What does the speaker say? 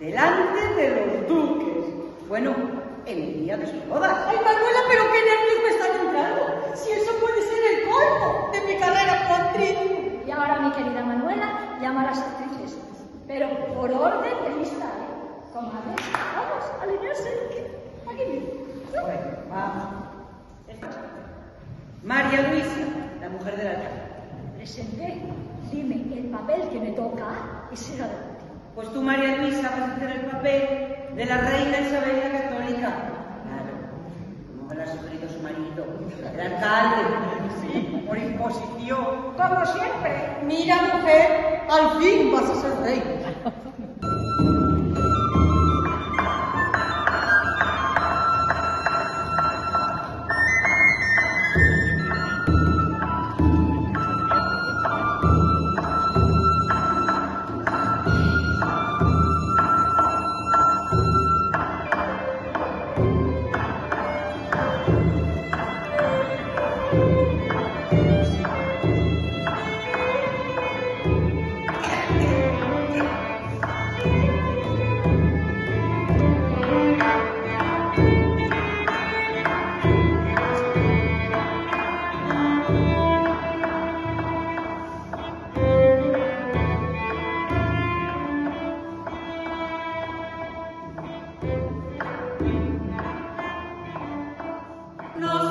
delante de los duques. Bueno, el día de sus bodas. Ay, Manuela, pero qué nervios me están entrando. Si eso puede ser el colmo de mi carrera como actriz. Y ahora, mi querida Manuela, llama a las actrices. Pero por orden de lista, ¿eh? Comadre, vamos, alinearse. Aquí mismo. Bueno, vamos. María Luisa, la mujer del alcalde. Presente, dime el papel que me toca y siga adelante. Pues tú, María Luisa, vas a hacer el papel de la reina Isabel la Católica. Claro, como me lo ha sugerido su marido, el alcalde. Sí, por imposición. Como siempre. Mira, mujer, al fin vas a ser reina. Nos